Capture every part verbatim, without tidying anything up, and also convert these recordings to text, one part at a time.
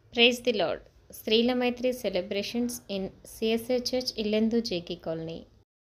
Praise the Lord. Srila Maitri celebrations in C S A Church, Illendu J K Colony.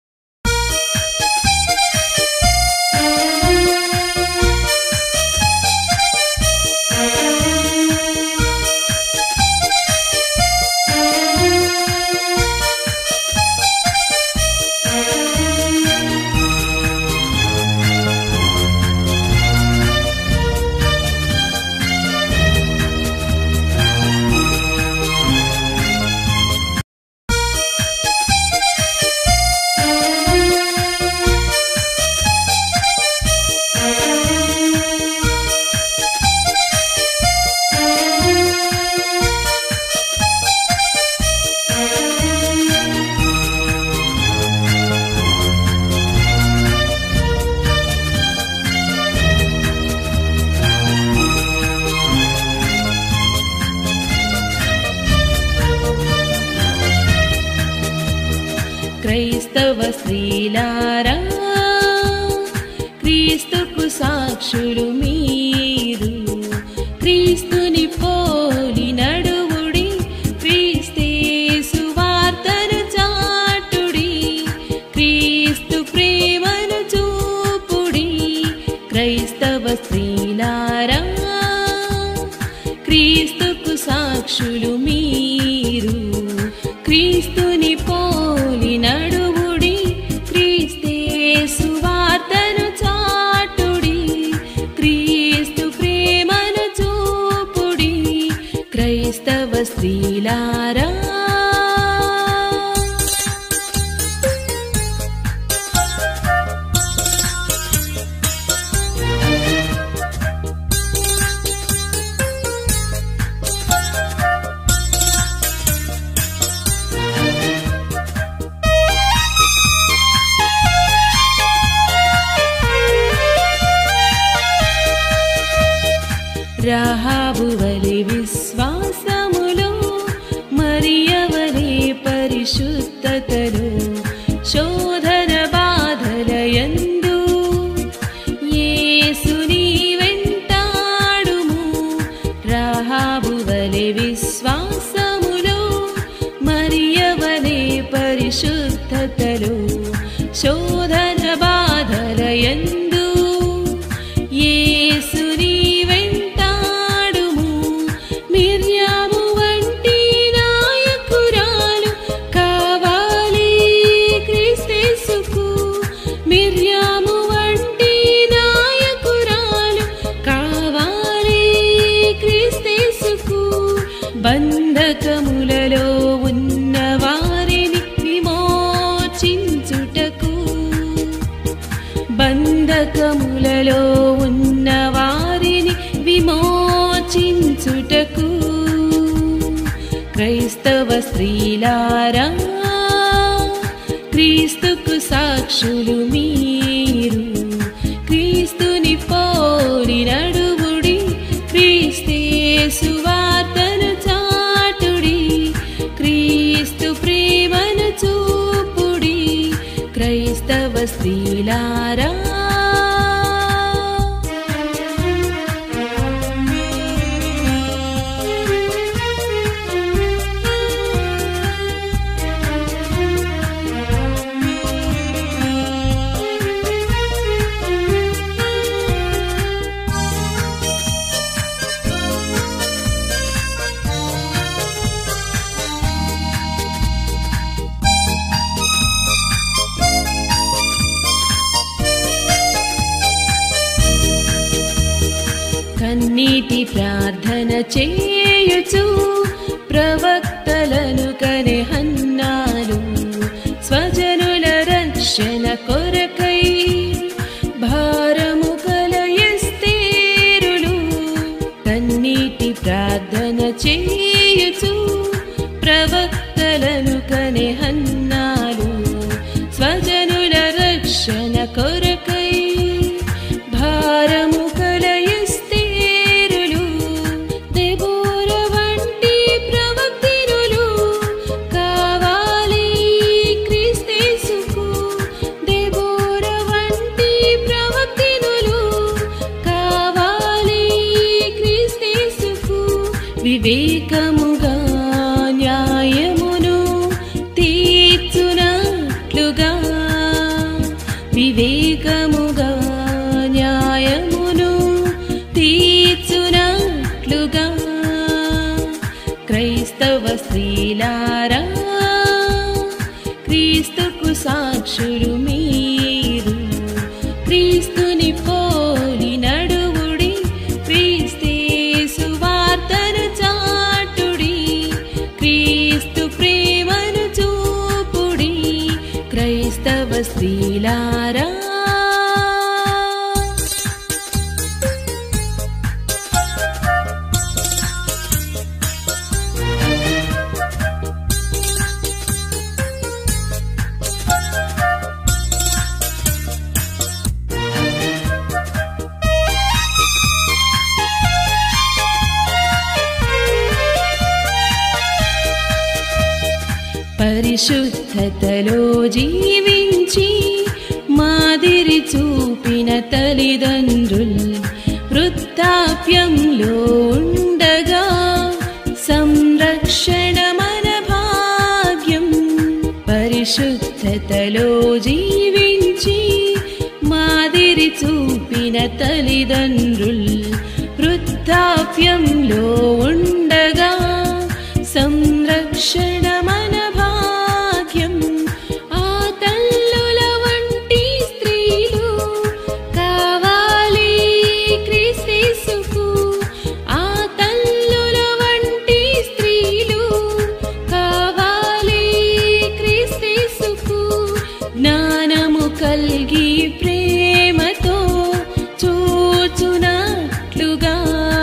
క్రైస్తవ స్త్రీలారా, క్రీస్తుకు సాక్షులు మీరు. క్రీస్తుని పోలి నడువుడి, క్రీస్తేసు వార్తను చాటుడి, క్రీస్తు ప్రేమను చూపుడి. క్రైస్తవ స్త్రీలారా, క్రీస్తుకు సాక్షులు మీరు. క్రీస్తుని పోలి నడువుడి, క్రీస్తేసు వార్తను చాటుడి, క్రీస్తు ప్రేమను చూపుడి. క్రైస్తవ స్త్రీలారా, రాహాబు వలె విశ్వాసములో, మరియవలె పరిశుద్ధతలో, శోధన బాధలయందు యేసుని వెంటాడుము. రాహాబు వలె విశ్వాసములో, మరియవలె పరిశుద్ధతలో, శోధన బాధలయందు యేసుని బంధకములలో ఉన్న వారిని విమోచించుటకు, బంధకములలో ఉన్న వారిని విమోచించుటకు. క్రైస్తవ స్త్రీలారా, క్రీస్తుకు సాక్షులు మీరు. క్రీస్తుని పోలి నడువుడి, క్రీస్తేసు వార్తను చాటుడి, క్రీస్తు ప్రేమను చూపుడి. క్రైస్తవ స్త్రీలారా, కన్నీటి ప్రార్థన చేయుచు ప్రవక్తలను కనె హన్నాలు, స్వజనుల రక్షణ కొరకై భారము కల ఎస్తేరులు. కన్నీటి ప్రార్థన చేయుచు ప్రవక్తలను కనె హన్నాలు, స్వజనుల రక్షణ కొరకై భారము కల ఎస్తేరులు. దెబోర వంటి ప్రవక్తినులు కావాలి క్రీస్తేసుకు, దెబోర వంటి ప్రవక్తినులు కావాలి క్రీస్తేసుకు. వివేకముగా న్యాయమును తీర్చునట్లుగా వివేకముగా న్యాయమును తీర్చునట్లుగా క్రైస్తవ స్త్రీలారా క్రీస్తుకు సాక్షులు మీరు క్రీస్తుని పోలి నడువుడి క్రీస్తేసు వార్తను చాటుడి క్రీస్తు ప్రేమను చూపుడి క్రైస్తవ స్త్రీలారా పరిశుద్ధతలో జీవించి మాదిరి చూపిన తల్లిదండ్రులు వృద్ధాప్యంలో ఉండగా సంరక్షణ మన భాగ్యం పరిశుద్ధతలో జీవించి మాదిరి చూపిన తల్లిదండ్రులు వృద్ధాప్యంలో ఉండగా సంరక్షణ మన భాగ్యం ఆ తల్లుల వంటి స్త్రీలు కావాలి క్రీస్తుకు ఆ తల్లుల వంటి స్త్రీలు కావాలి క్రీస్తుకు జ్ఞానము కలిగి ప్రేమతో చూచునట్లుగా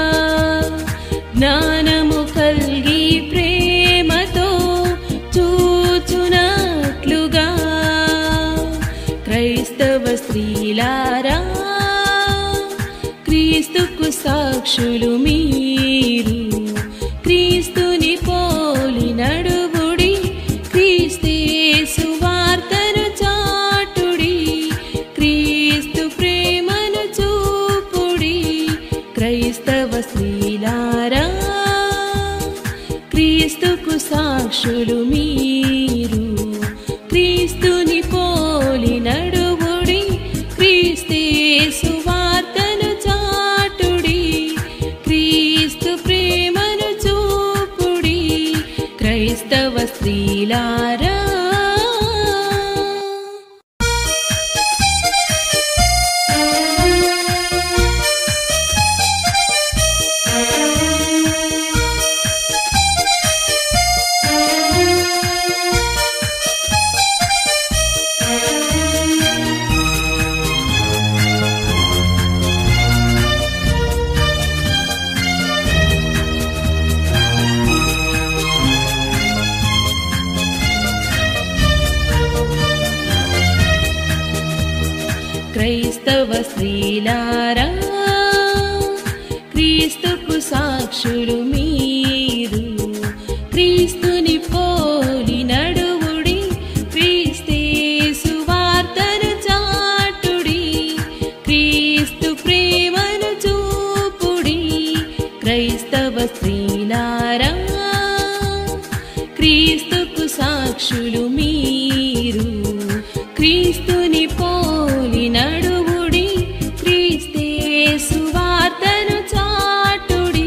జ్ఞానము కలిగి ప్రేమతో చూచునట్లుగా క్రైస్తవ స్త్రీలారా క్రీస్తుకు సాక్షులు మీరు క్రీస్తుని పోలి నడువుడి క్రీస్తేసు వార్తను చాటుడి క్రీస్తు ప్రేమను చూపుడి క్రైస్తవ స్త్రీలారా క్రీస్తుకు సాక్షులు మీరు క్రీస్తుని పోలి నడువుడి క్రీస్తేసు వార్తను చాటుడి క్రీస్తు ప్రేమను చూపుడి క్రైస్తవ స్త్రీలారా క్రైస్తవ స్త్రీలారా క్రీస్తుకు సాక్షులు మీరు క్రీస్తుని పోలి నడువుడి క్రీస్తేసు వార్తను చాటుడి క్రీస్తు ప్రేమను చూపుడి క్రైస్తవ స్త్రీలారా క్రీస్తుకు సాక్షులు మీరు క్రీస్తుని పోలి నడువుడి క్రీస్తేసు వార్తను చాటుడి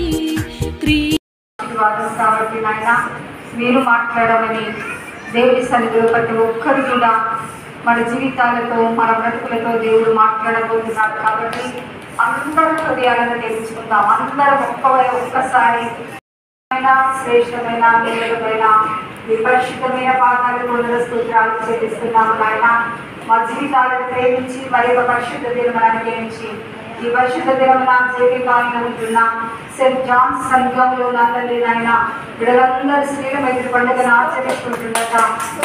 కాబట్టి నాయన మీరు మాట్లాడమని దేవుడి సన్నిధిలో ప్రతి ఒక్కరు కూడా మన జీవితాలతో మన బ్రతుకులతో దేవుడు మాట్లాడబోతున్నారు కాబట్టి అందరూ హృదయాలను తెలుసుకుందాం అందరూ ఒక్కవై ఒక్కసారి శ్రేష్టమైన మేలుమైన మీ పరిశుద్ధమైన పాదాలకు వందల స్తోత్రాలు చెల్లిస్తున్నాము నాయన మా జీవితాలను ప్రేమించి మరి ఒక పరిశుద్ధ దినమును అనుగ్రహించి ఈ పరిశుద్ధ దినమున జీవితాలను ఉంటున్న సెయింట్ జాన్ సంఘంలో నందలి నాయన వీళ్ళందరూ స్త్రీల మైత్రి పండుగను ఆచరిస్తుంటుండగా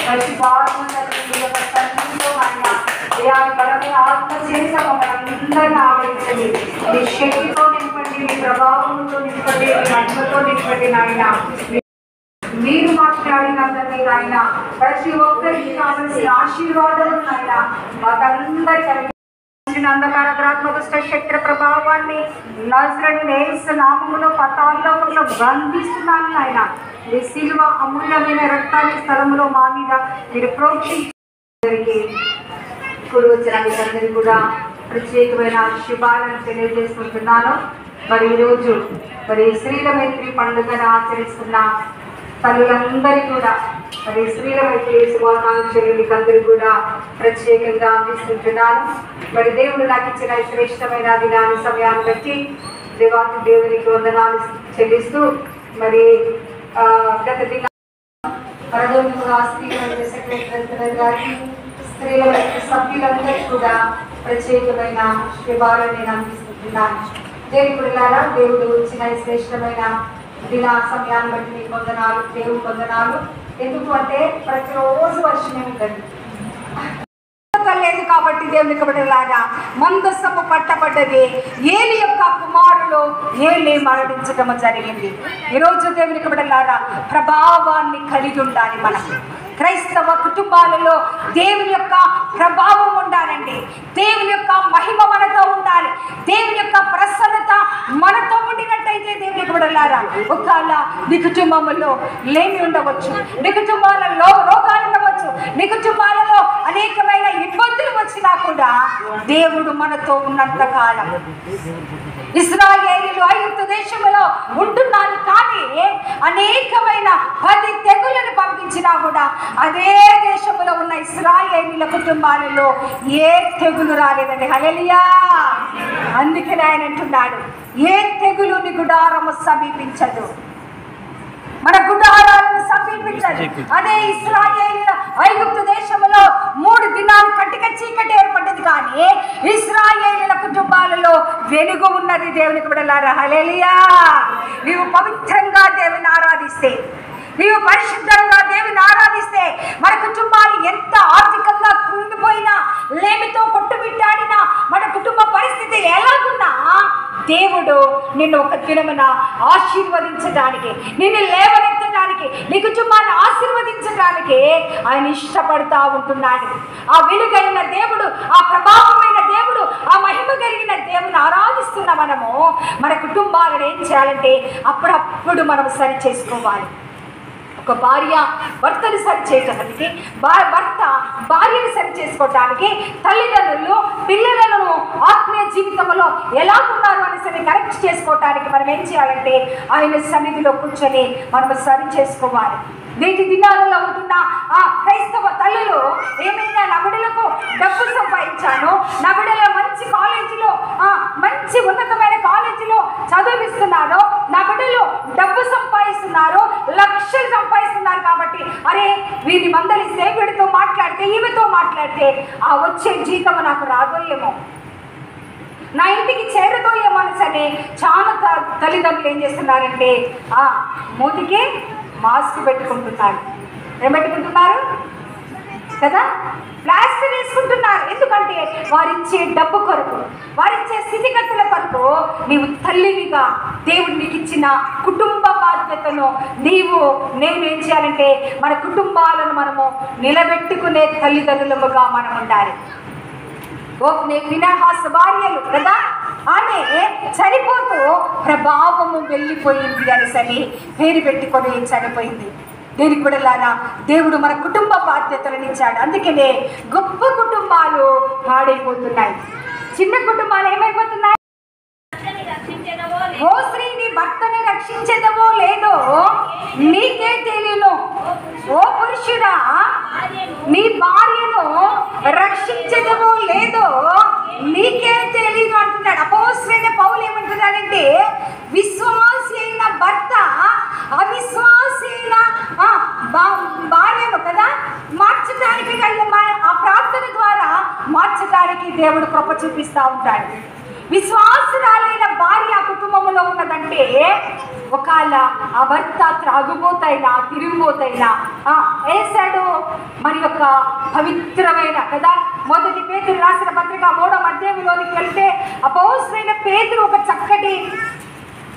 పరిశుభాత్మతో ఆయన దేవాన్ని బలమైన ఆత్మ చేత మమ్మల్ని అందరినీ ఆవరించండి మీ శక్తితో నింపండి మీ ప్రభావంతో నింపండి మీ మహిమతో నింపండి నాయన మీరు మాట్లాడినందరినీ ఆయన ప్రతి ఒక్కరికి కావలసిన ఆశీర్వాదాలు ఆయన మాకందరికీ అంధకార గ్రాత్మక శక్తి ప్రభావాన్ని నజరేయుడైన యేసు నామములో పతాళంలో బంధిస్తున్నాను నాయన. మీ సిలువ అమూల్యమైన రక్తాన్ని స్థలములో మా మీద మీరు ప్రోక్షించడానికి ఇప్పుడు వచ్చిన మీరందరికీ కూడా ప్రత్యేకమైన శుభాలను తెలియజేసుకుంటున్నాను. మరి ఈరోజు మరి స్త్రీల మైత్రి పండుగను ఆచరిస్తున్న తల్లులందరికీ కూడా మరి స్త్రీల మైత్రి శుభాకాంక్షలు మీకు అందరికీ కూడా ప్రత్యేకంగా అందిస్తుంటున్నాను. మరి దేవుడు నాకు ఇచ్చిన శ్రేష్టమైన దినాన్ని సమయాన్ని బట్టి దేవాతి దేవునికి వందనాలు చెల్లిస్తూ మరి గత దిన సెక్రటరీ గారికి స్త్రీల మైత్రి సభ్యులందరికీ కూడా ప్రత్యేకమైన శుభాలను నేను అందిస్తుంటున్నాను. దేవుడులారా దేవుడు ఇచ్చిన శ్రేష్టమైన దిన సమయాన్ని బట్టి మీకు వందనాలు, దేవుడు వందనాలు. ఎందుకు అంటే ప్రతిరోజు వర్షమే ఉంటుంది లేదు కాబట్టి దేవుని కబడిలాగా మందసము పట్టబడ్డది. ఏలి యొక్క కుమారులు ఏలి మరణించడం జరిగింది. ఈరోజు దేవుని కబడిలాగా ప్రభావాన్ని కలిగి ఉండాలి. మనం క్రైస్తవ కుటుంబాలలో దేవుని యొక్క ప్రభావం ఉండాలండి. దేవుని యొక్క మహిమ మనతో ఉండాలి. దేవుని యొక్క ప్రసన్నత మనతో ఉండినట్టయితే దేవుని కబడిలారా ఒకవేళ నీ కుటుంబంలో లేమి ఉండవచ్చు, నీ కుటుంబాలలో రోగాలు ఉండవచ్చు, నీ కుటుంబాలలో అనేకమైన ఇబ్బందులు వచ్చినా కూడా దేవుడు మనతో ఉన్నంత కాలం. ఇశ్రాయేలీయులు ఐగుప్తు దేశంలో ఉంటున్నారు, కానీ అనేకమైన పది తెగులను పంపించినా కూడా అదే దేశంలో ఉన్న ఇశ్రాయేలీయుల కుటుంబాలలో ఏ తెగులు రాలేదండి. హల్లెలూయా. అందుకని ఆయన అంటున్నాడు, ఏ తెగులు నీ గుడారము సమీపించదు, మన గుడారాలను సమీపించదు. అదే ఇశ్రాయేలీయుల ఐగుప్తు దేశంలో మూడు దినాలు కట్టిక చీకటి ఏర్పడ్డది, కానీ ఇశ్రాయేలీయుల కుటుంబాలలో వెలుగు ఉన్నది. దేవునికి బిడ్డలారా హల్లెలూయా. నీవు పవిత్రంగా దేవుని ఆరాధిస్తే, నీవు పరిశుద్ధంగా దేవుని ఆరాధిస్తే, మన కుటుంబాలు ఎంత ఆర్థికంగా కృంగిపోయినా, లేమితో కొట్టుబిట్టాడినా, మన కుటుంబ పరిస్థితి ఎలాగున్నా దేవుడు నిన్ను ఒక దినమున ఆశీర్వదించడానికి, నిన్ను లేవనెత్తడానికి, నీ కుటుంబాన్ని ఆశీర్వదించడానికి ఆయన ఇష్టపడతా ఉంటున్నాడు. ఆ వెలుగైన దేవుడు, ఆ ప్రభావమైన దేవుడు, ఆ మహిమ కలిగిన దేవుని ఆరాధిస్తున్న మనము మన కుటుంబాలను ఏం చేయాలంటే అప్పుడప్పుడు మనం సరి చేసుకోవాలి. ఒక భార్య భర్తను సరి చేయడానికి, భర్త భార్యను సరి చేసుకోవటానికి, తల్లిదండ్రులు పిల్లలను ఆత్మీయ జీవితంలో ఎలా ఉన్నారు అనేసి కరెక్ట్ చేసుకోవటానికి మనం ఏం చేయాలంటే ఆయన సన్నిధిలో కూర్చొని మనం సరి చేసుకోవాలి. నేటి దినాలలో ఉంటున్న ఆ క్రైస్తవ తల్లులు ఏమైనా నా బిడ్డలకు డబ్బు సంపాదించాను, నా బిడ్డల మంచి కాలేజీలో మంచి ఉన్నతమైన కాలేజీలో చదివిస్తున్నాను, నా బిడ్డలు డబ్బు సంపాదిస్తున్నారు, లక్షలు సంపాదిస్తున్నారు కాబట్టి అరే వీరి మందలిస్తే, వీడితో మాట్లాడితే, ఈమెతో మాట్లాడితే ఆ వచ్చే జీతం నాకు రాదో ఏమో, నా ఇంటికి చేరుతో ఏమో అని చాలా తల్లిదండ్రులు ఏం చేస్తున్నారంటే ఆ మూతికి మాస్క్ పెట్టుకుంటున్నారు. ఏం పెట్టుకుంటున్నారు కదా, ప్లాస్టర్ వేసుకుంటున్నారు. ఎందుకంటే వారిచ్చే డబ్బు కొరకు, వారిచ్చే స్థితిగతుల కొరకు నీవు తల్లివిగా దేవుడు నీకు ఇచ్చిన కుటుంబ బాధ్యతను నీవు నేను ఏం చేయాలంటే మన కుటుంబాలను మనము నిలబెట్టుకునే తల్లిదండ్రులుగా మనం ఉండాలి. ఓ ఫినెహాసు భార్యలు కదా, ఆమె చనిపోతూ ప్రభావము వెళ్ళిపోయింది అనేసరి పేరు పెట్టుకొని చనిపోయింది. దేనికి బిడ్డలారా దేవుడు మన కుటుంబ బాధ్యతలను ఇచ్చాడు. అందుకనే గొప్ప కుటుంబాలు పాడైపోతున్నాయి, చిన్న కుటుంబాలు ఏమైపోతున్నాయి. ఓ స్త్రీ నీ భర్తని రక్షించేదవో లేదో నీకే తెలియను, ఓ పురుషుడా నీ భార్యను రక్షించేదవో లేదో నీకే తెలియదు అంటున్నాడు. అపోస్తలుడైన పౌలు ఏమంటున్నాడంటే విశ్వాసి అయిన భర్త అవిశ్వాసి అయిన భార్యను కదా మార్చడానికి ఆ ప్రార్థన ద్వారా మార్చడానికి దేవుడు కృప చూపిస్తూ ఉంటాడు. విశ్వాసురాలైన భార్య కుటుంబంలో ఉన్నదంటే ఒకవేళ ఆ భర్త త్రాగుబోతైనా తిరిగిపోతైనా వేసాడు మరి యొక్క పవిత్రమైన కదా. మొదటి పేతురు రాసిన పత్రిక మూడో అధ్యాయంలోనికి వెళ్తే అపోస్తలుడైన పేతురు ఒక చక్కటి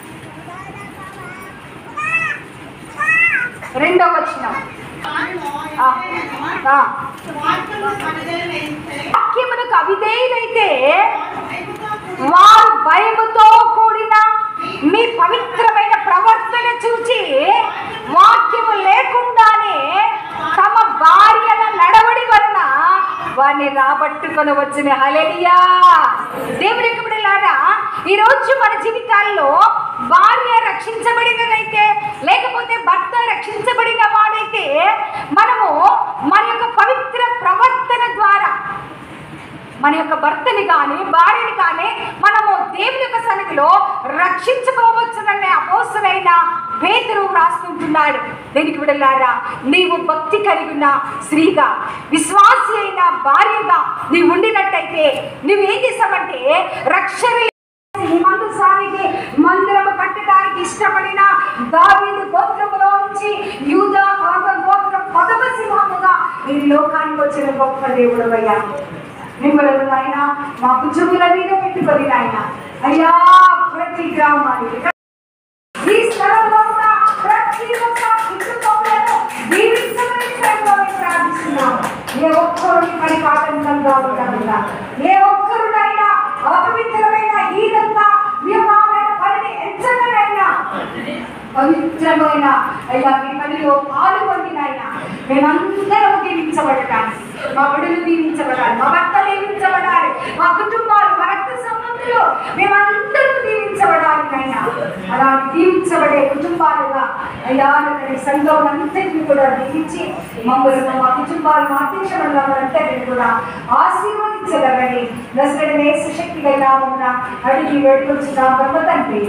రెండవ వచనం వాక్యమునకు అవిధేయులైతే వారు భయముతో కూడిన మీ పవిత్రమైన ప్రవర్తన చూచి వాక్యము లేకుండానే తమ భార్యల నడవడి వలన వారిని రాబట్టుకొని వచ్చిన హల్లెలూయా. దేవుని బిడ్డలారా, ఈ రోజు మన జీవితాల్లో భార్య రక్షించబడినదైతే, లేకపోతే భర్త రక్షించబడిన వాడైతే, మనము మన యొక్క పవిత్ర ప్రవర్తన ద్వారా మన యొక్క భర్తని కానీ భార్యని కానీ మనము దేవుని యొక్క సన్నిధిలో రక్షించుకోవచ్చుననే అపోస్తలుడైన పేతురు రాస్తుంటున్నాడు. దేనికి బిడ్డలారా, నీవు భక్తి కలిగిన స్త్రీగా, విశ్వాసి అయిన భార్యగా నీవు ఉండినట్టయితే నువ్వేం చేస్తావంటే, రక్షణ మందసానికి మందిరము కట్టడానికి ఇష్టపడిన దావీదు గోత్రములో నుంచి యూదా గోత్రం పదవ సింహముగా ఈ లోకానికి వచ్చిన గొప్ప దేవుడవయ్యా. మిమ్మల్ని ఆయన మా భుజముల మీద పెట్టుకొని ఆయన అయ్యా ప్రతి గ్రామానికి ఈ స్థలంలో ఉన్న ప్రతి ఒక్క కుటుంబంలో దీవించమని ప్రార్థిస్తున్నాం. ఏ ఒక్కరిని పరిపాలనంగా ఉండకుండా, ఏ ఒక్కరునైనా అపవిత్రమైన హీనంగా వ్యూహమైన పనిని ఎంచనైనా పవిత్రమైన అయ్యా మీ పనిలో పాల్గొండినైనా మేమందరం దీవించబడటానికి, మా బిడ్డలు దీవించబడాలి, మా భర్త దీవించబడాలి, మా కుటుంబాలు, మా రక్త సంబంధులు మేమందరం దీవించబడాలి అయినా. అలాంటి దీవించబడే కుటుంబాలుగా అయ్యా నన్ను సంఘం అంతటిని కూడా దీవించి మమ్మల్ని మా కుటుంబాలు మా దేశంలోంతటిని కూడా ఆశీర్వదించగలని నజరేయుడైన యేసు శక్తిగా నామమున అడిగి వేడుకొంచున్నాం పరమ తండ్రి.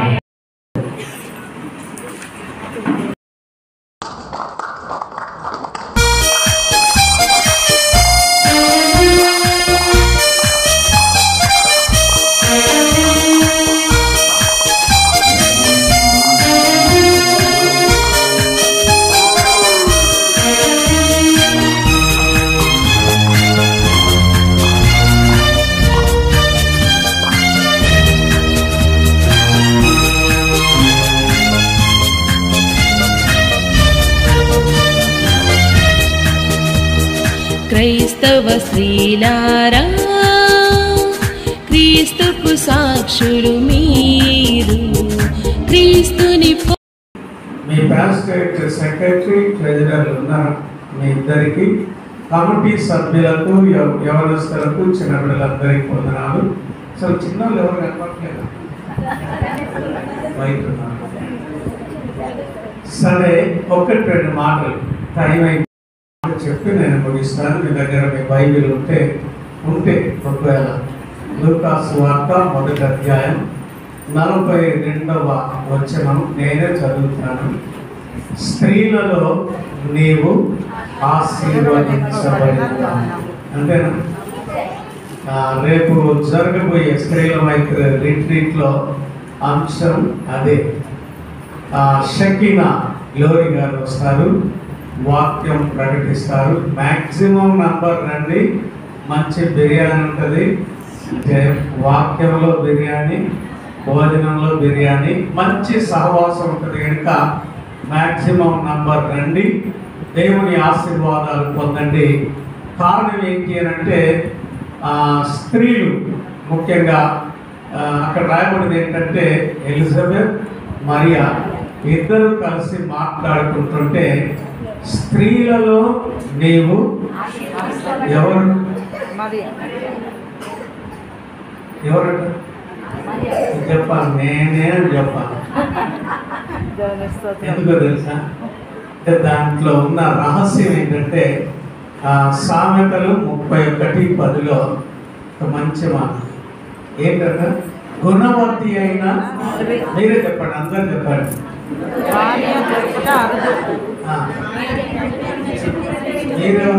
క్రైస్తవ స్త్రీలారా, క్రీస్తుకు సాక్షులు మీరు. క్రీస్తుని మీ పాస్టరేట్ సెక్రటరీ ట్రెజరర్లు ఉన్నారు మీ ఇద్దరికి, కమిటీ సభ్యులకు, యవనస్తులకు, చిన్నపిల్లలందరికీ పొందనాలు. సో చిన్నోళ్ళు ఎవరు కనపట్లేదు, బయట ఉన్నారు. సరే, ఒకటి రెండు మాటలు టైం అయి చెప్పి నేను ముగిస్తాను. మీ దగ్గర మీ బైబిల్ ఉంటే ఉంటే ఒకవేళ లూకాసు వార్త మొదటి అధ్యాయం నలభై రెండవ వచనం నేనే చదువుతాను. స్త్రీలలో నీవు ఆశీర్వదించబడిన, అంతేనా? రేపు జరగబోయే స్త్రీల మైత్రి రిట్రీట్లో అంశం అదే. షకీనా గ్లోరీ గారు వస్తారు, వాక్యం ప్రకటిస్తారు. మ్యాక్సిమం నంబర్ రండి, మంచి బిర్యానీ ఉంటుంది. వాక్యంలో బిర్యానీ, భోజనంలో బిర్యానీ, మంచి సహవాసం ఉంటుంది కనుక మ్యాక్సిమం నంబర్ రండి, దేవుని ఆశీర్వాదాలు పొందండి. కారణం ఏంటి అని అంటే, స్త్రీలు ముఖ్యంగా అక్కడ రాయబడింది ఏంటంటే, ఎలిజబెత్ మరియా ఇద్దరు కలిసి మాట్లాడుకుంటుంటే, స్త్రీలలో నీవు ఎవరు ఎవరంట చెప్పాలి, నేనే అని చెప్పాలి. ఎందుకో తెలుసా? అంటే దాంట్లో ఉన్న రహస్యం ఏంటంటే, సామెతలు ముప్పై ఒకటి పదిలో ఒక మంచి మాట ఏంటంటే, గుణవతి అయిన, మీరే చెప్పండి, అందరూ చెప్పండి. మీరు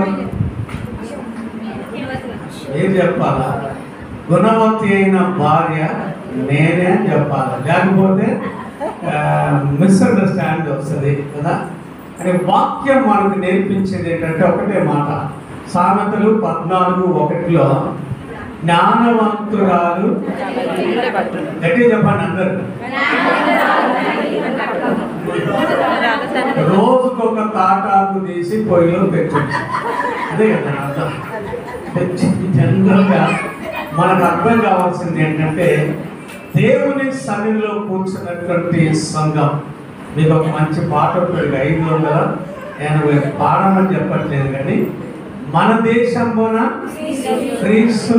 ఏం చెప్పాలా? గుణవతి అయిన భార్య నేనే అని చెప్పాలి, లేకపోతే మిస్అండర్స్టాండ్ వస్తుంది కదా. అని వాక్యం మనకు నేర్పించేది ఏంటంటే ఒకటే మాట. సామెతలు పద్నాలుగు ఒకటిలో జ్ఞానవంతురాలు, గట్టి చెప్పండి అందరు, రోజుకొక తాటాకు తీసి పొయ్యిలో పెట్టచ్చు. అదే కదా అర్థం. జనరల్గా మనకు అర్థం కావాల్సింది ఏంటంటే దేవుని సన్నిధిలో కూర్చున్నటువంటి సంఘం. మీకు ఒక మంచి పాట ఉంటుంది, ఐదు వందల ఎనభై పాడమని చెప్పట్లేదు కానీ మన దేశంలోన క్రీస్తు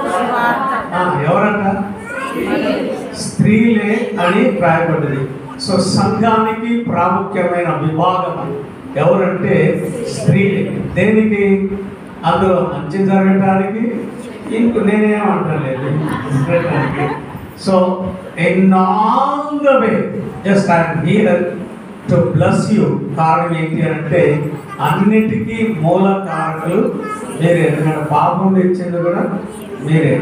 ఎవరంట స్త్రీలే అని రాయబడ్డది. సో సంఘానికి ప్రాముఖ్యమైన విభాగం ఎవరంటే స్త్రీలే. దేనికి? అందులో మంచి జరగటానికి, ఇంకో నేనేమంటలేదు జరగటానికి. So in all the way just I'm here to bless you. కారణం ఏంటి అంటే అన్నిటికీ మూల కారకులు మీరే. ఎందుకంటే పాపం తెచ్చింది కూడా మీరే.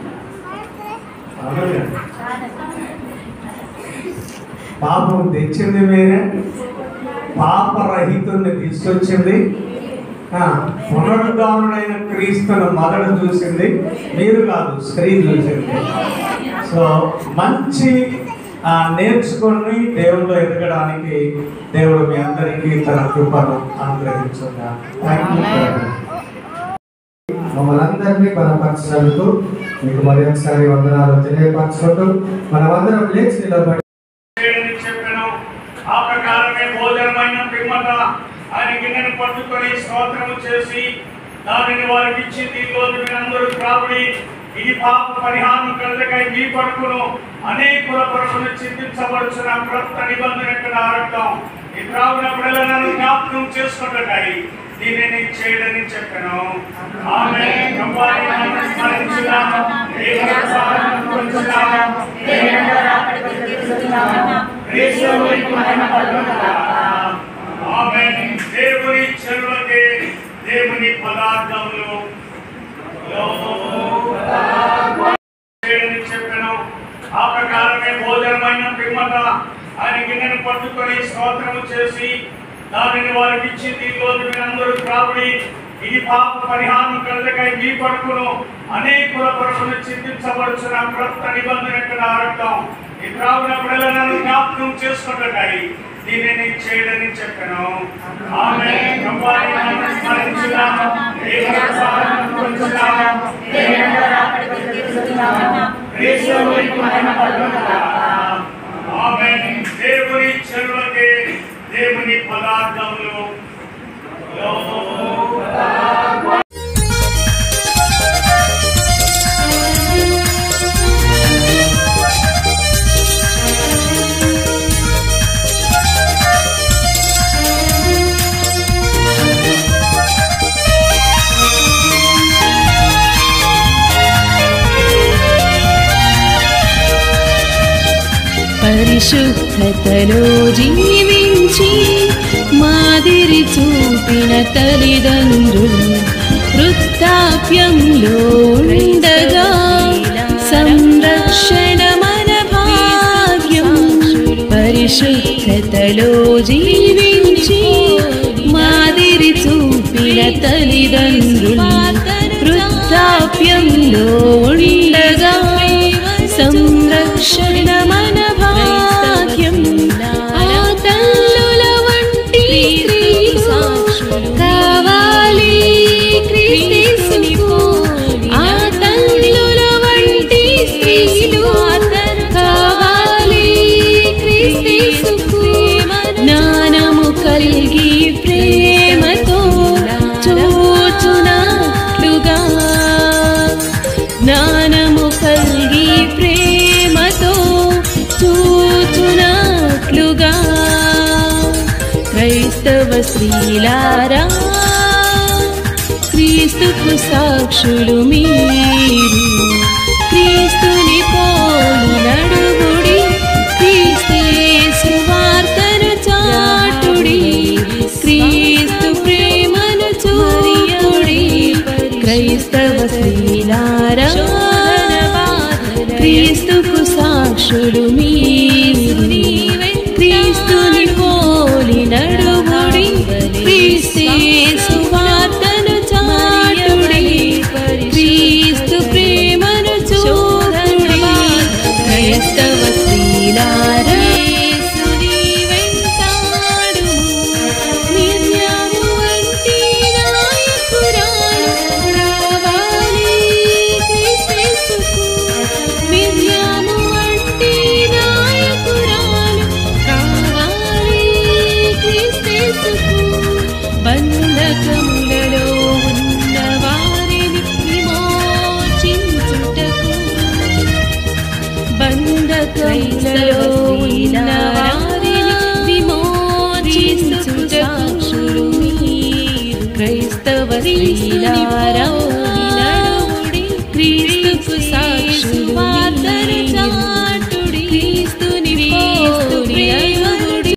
పాపం తెచ్చింది మీరే, పాపరహితుల్ని తీసుకొచ్చింది, పునరుద్ధానుడైన క్రీస్తును మొదట చూసింది మీరు కాదు, స్త్రీ చూసింది. సో మంచి నేర్చుకొని దేవుళ్ళు ఎదగడానికి దేవుడు మీ అందరికీ తన కృపను అనుగ్రహించుగా. మమ్మల్ని అందరినీ బలపరచినందుకు మీకు మరి ఒకసారి వందనాలు తెలియపరచుకుంటూ మనమందరం లేచి నిలబడి చెప్పాను. ఆ ప్రకారమే భోజనమైన పిమ్మట ఆయన గిన్నెను పట్టుకొని స్తోత్రము చేసి దానిని వారికి ఇచ్చి దీనిలో మీరందరూ త్రాగుడి, ఇది పాప పరిహారం కలదకై మీ పడుకును అనేకుల కొరకును చింతించబడుచున్న క్రొత్త నిబంధన యొక్క రక్తం. ఈ త్రాగునప్పుడల్లా నన్ను జ్ఞాపకం చేసుకుంటాయి. దీనిని చేయడని చెప్పాను. ఆమేన్. ప్రభువుని స్మరించుదాము, దేవుని సహాయం పొందుదాము, క్రీస్తుని మహిమ పరచుదాము. ఆమేన్. దేవుని చెరువకే దేవుని పదార్థములు చెప్పాను. ఆ ప్రకారమే భోజనమైన పిమ్మట ఆయన గిన్నెను పట్టుకొని స్తోత్రము చేసి దానిని వారికి ఇచ్చి దీనిలో మీరందరూ త్రాగుడి, ఇది పాప పరిహారం కలదకై మీ పడుకును అనేకుల కొరకును చింతించబడుచున్న క్రొత్త నిబంధన యొక్క రక్తం. ఈ త్రాగునప్పుడల్లా నన్ను జ్ఞాపకం చేసుకుంటాయి. దీనిని చేయడని చెప్పాను. ఆమేన్. ప్రభువుని స్మరించుదాము, దేవుని సహాయం పొందుదాము, క్రీస్తుని మహిమ పరచుదాము. ఆమేన్. దేవుని చెరువకే దేవుని పదార్థములు పరిశుద్ధతలో జీవించి మాదిరి చూపిన తల్లిదండ్రులు వృద్ధాప్యంలో ఉండగా సంరక్షణ మన భాగ్యం. పరిశుద్ధతలో జీవించి మాదిరి చూపిన తల్లిదండ్రులు వృద్ధాప్యంలో ఉండగా సంరక్షణ మన భాగ్యం. ఆ తల్లుల వంటి స్త్రీలు కావాలి క్రీస్తుకు. ఆ తల్లుల వంటి స్త్రీలు కావాలి క్రీస్తుకు. జ్ఞానము కలిగి ప్రేమతో చూచునట్లుగా, జ్ఞానము కలిగి ప్రేమతో చూచునట్లుగా క్రైస్తవ స్త్రీలారా క్రీస్తుకు సాక్షులు మీరు. క్రీస్తుని పోలి నడుగుడి, క్రీస్తు వార్తను చాటుడి, క్రీస్తు ప్రేమను చూపుడి. క్రైస్తవ స్త్రీలారా క్రీస్తుకు సాక్షులు మీరు. క్రీస్తుని పోలి నడుగుడి, క్రీస్తు వార్తను చాటుడి, క్రీస్తు ప్రేమను చూపుడి. క్రైస్తవ క్రీస్తుని